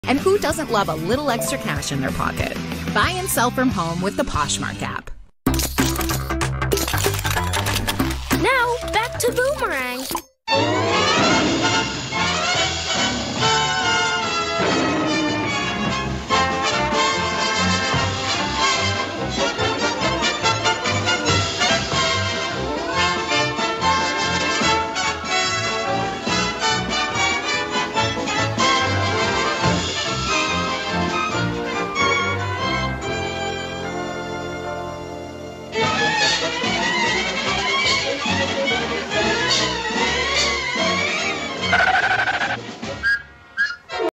And who doesn't love a little extra cash in their pocket? Buy and sell from home with the Poshmark app. Now, back to Boomerang.